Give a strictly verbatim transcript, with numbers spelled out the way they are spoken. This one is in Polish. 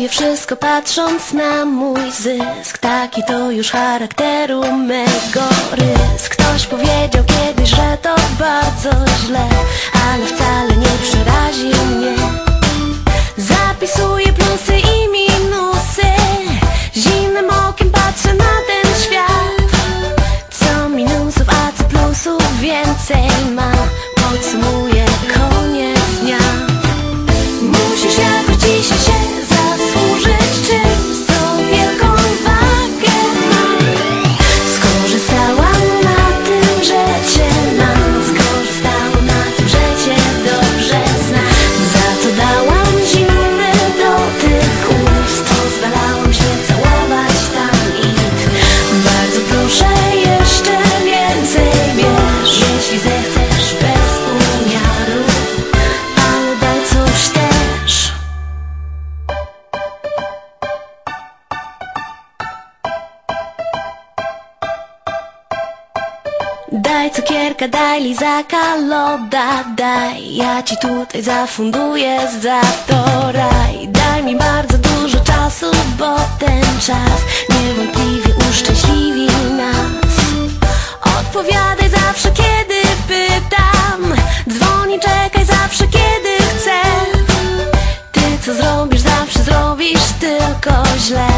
Daję wszystko patrząc na mój zysk. Taki to już charakteru mego rys. Ktoś powiedział kiedyś, że to bardzo źle, ale wcale nie przerazi mnie. Zapisuję plusy i minusy, zimnym okiem patrzę na ten świat. Co minusów, a co plusów więcej ma. Podsumuję koniec dnia. Musisz jakoś dzisiaj się zasłużyć czymś, co wielką wagę ma. Skorzystałam na tym, że cię mam. Skorzystałam na tym, że cię dobrze znam. Za to dałam zimny dotyk ust. Pozwalałam się całować tam i bardzo proszę jeszcze więcej bierz, jeśli zechcesz bez umiaru, ale daj coś też. Daj cukierka, daj lizaka, loda daj. Ja ci tutaj zafunduję za to raj. Daj mi bardzo dużo czasu, bo ten czas niewątpliwie uszczęśliwi nas. Odpowiadaj zawsze, kiedy pytam. Dzwoni, czekaj zawsze, kiedy chcę. Ty co zrobisz, zawsze zrobisz tylko źle.